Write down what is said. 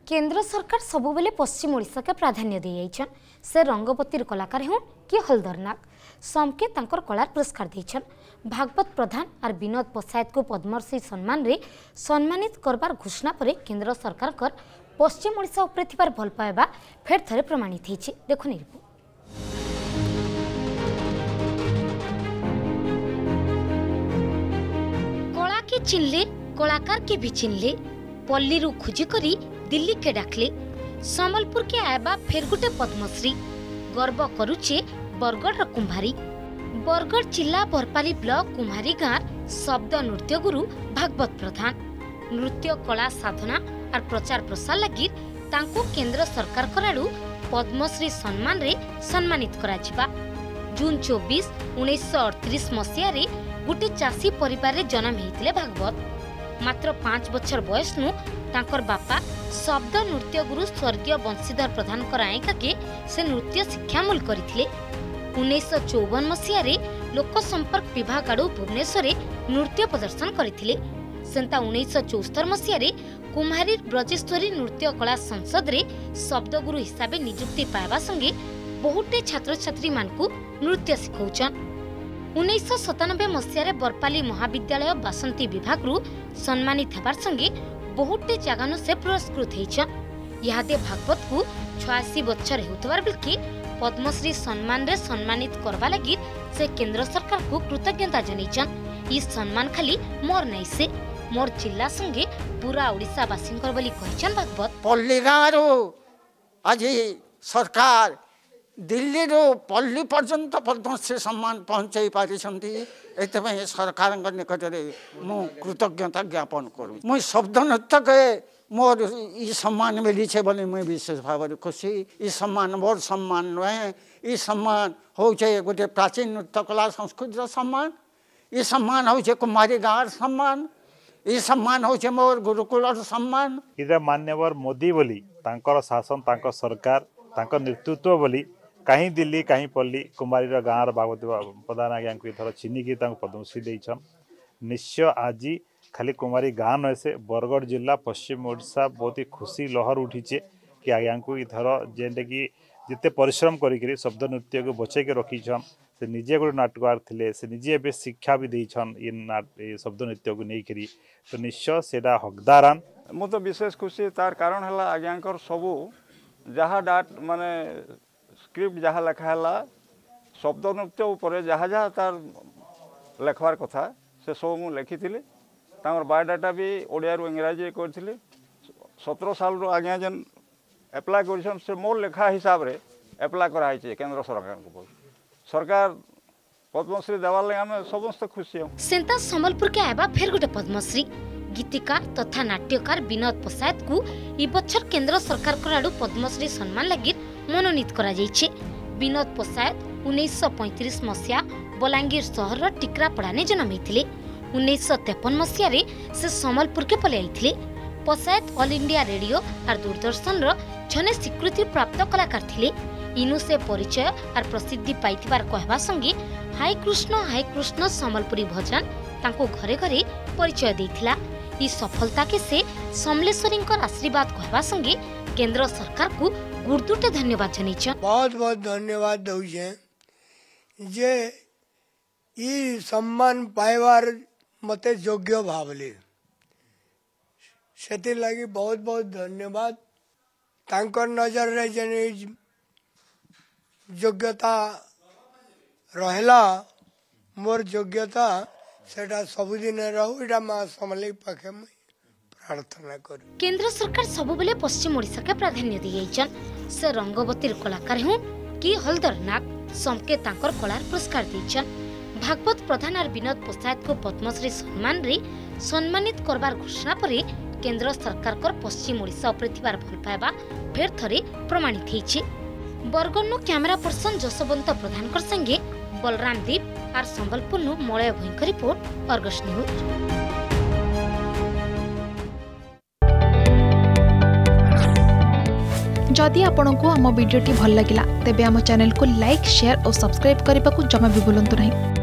केंद्र सरकार सबुबले पश्चिम ओडिशा के प्राधान्य देइछन। से रंगवतीर कलाकार हों कि हलदरनाग समके तांकर कलार पुरस्कार देइछन। भागवत प्रधान और विनोद पसायत को पद्मश्री सम्मान रे सम्मानित करबार घोषणा पर केंद्र सरकार कर पश्चिम ओडिशा उपरे थिबार भल पाइबा फेर थरे प्रमाणित होइछि। देखो रिपोर्ट। कला के चिन्हले कलाकार के भी चिन्हले पल्ली रू खुजी करी दिल्ली के डाकले संबलपुर के आयबा फेर गुटे पद्मश्री गर्व करुचे बरगढ़ कुम्हारी। बरगढ़ जिला बरपाली ब्लॉक कुम्हारी गाँव शब्द नृत्य गुरु भागवत प्रधान नृत्य कला साधना और प्रचार प्रसार लगी तांको केंद्र सरकार करालू पद्मश्री सम्मान रे सम्मानित करा जिबा। जून 24, 1938 मसीह रे गुटे चासी परिवार रे जन्म हेतिले भागवत। मात्र 5 बछर बयस नु तांकर बापा शब्द नृत्य गुरु स्वर्गीय बंशीधर प्रधान आयका के से नृत्य शिक्षा मूल करथिले। 1954 मसीह रे लोक संपर्क विभाग आडू भुवनेश्वर नृत्य प्रदर्शन करथिले। सेंता 1974 मसीह रे कुम्हारी ब्रजेश्वरी नृत्य कला संसद रे शब्द गुरु हिसाबे नियुक्ति पाइबा संगे बहुते छात्र छात्री मानकु नृत्य सिखौछन। 1997 मसीह बरपाली महाविद्यालय बासंती विभाग रु सम्मानित होबार संगे बहुते जगानु से पुरस्कृत होइछन। यादे भागवत को 86 बछर हेउतबार बेलके पद्मश्री सम्मान रे सम्मानित करबा लागि से केंद्र सरकार को कृतज्ञता जनाइछन। ई सम्मान खाली मोर नै से मोर जिला संगे पूरा ओडिशा वासिंकर बोली कहिछन भागवत। पल्ली गाँव आज सरकार दिल्ली रो पल्ली पर्यंत पद्मश्री सम्मान पहुंचाई पारी सरकार निकट में मु कृतज्ञता ज्ञापन करूँ। मुझ शब्द नृत्य के मोर ई सम्मान मिली है बोली मुझे विशेष भाव खुशी। ई सम्मान मोर सम्मान नुहे। ई सम्मान हो गोटे प्राचीन नृत्य कला संस्कृति सम्मान। ई सम्मान हो कुमारी गाँव सम्मान। ई सम्मान हो मोर गुरुकुल सम्मान। इधर मान्यवर मोदी बोली तांकर शासन तांकर सरकार तांकर नेतृत्व बोली कहीं दिल्ली कहीं पल्ली कुमारी गाँव भागवत प्रधान आज्ञा को इथर चिन्हिकी पद्मश्री देछन। निश्चय आज खाली कुमारी गाँव न से बरगढ़ जिला पश्चिम ओडिशा बहुत ही खुशी लहर उठीचे कि आज्ञा को इथर जेनटे कि जिते परिश्रम करी शब्द नृत्य को बचे के रखीछन। से निजे गोटे नाटककार थे से निजे ए शिक्षा भी देछन ये शब्द नृत्य को नहीं। तो निश्चय सेटा हकदारान मु तो विशेष खुशी तार कारण है आज्ञा सबू जहाँ डाट माने स्क्रिप्ट जहाँ लेखाला शब्द नृत्य उपर जहाँ जहाँ तार लेखबार कथा से सब मुझे लिखी बायोडाटा भी ओडिया इंग्राजी करी 17 साल आज्ञा जेन एप्लाय कर से मोर लेखा हिसाब रे एप्लाय कराई केंद्र सरकार को सरकार पद्मश्री देवार आम समस्त खुशी हूँ। सेंता संबलपुर के आयबा फेर गुटे पद्मश्री गीतिकार तथा नाट्यकार विनोद पसायत को ई बछर केंद्र सरकार कराडू पद्मश्री सम्मान लगी मनोनीत करा जाइछे। विनोद पसायत 1935 मसीहा बलांगीर सहर टिकरापड़ा ने जन्म होइथिले। 1953 मसीहा रे से संबलपुर के पले आइथिले। पसायत ऑल इंडिया रेडियो और दूरदर्शन रो जने स्वीकृति प्राप्त कलाकार थिले। इनु से परिचय और प्रसिद्धि पाइथिबार कहबा संगे हाय कृष्ण संबलपुरी भजन तांको घरे घरे परिचय देथिला। ई सफलता के से समलेश्वरी आशीर्वाद कहबा संगे केंद्र सरकार को गुर्दुटे धन्यवाद जनाइछ। बहुत बहुत धन्यवाद दउछे जे ई सम्मान पाइबार मते योग्य भावले सेति लगी बहुत बहुत धन्यवाद। तांकर नजर रे जने योग्यता रहला मोर योग्यता सेटा सबुदिन रहू इटा मां समले पाखे प्रार्थना कर। केंद्र सरकार सबुबले पश्चिम ओडिशा के प्राधान्य दियैछन। से रंगवतीर कलाकार हों कि हलदरनाग समके तांकर कलार पुरस्कार देछन। भागवत प्रधान और विनोद पसायत को पद्मश्री सम्मान रे सम्मानित करबार घोषणा पर केंद्र सरकार कर पश्चिम ओडिशा उपरे थिबार भल पाइबा फेर थरे प्रमाणित होइछे। बरगढ़ कैमरा पर्सन जसवंत प्रधान कर संगे बलराम दीप और संबलपुर मलय भयंकर रिपोर्ट अर्गस न्यूज। जदि आपंक आम भिडी भल लगा तेब आम चैनल को लाइक शेयर और सब्सक्राइब करने को जमा भी भूलु नहीं।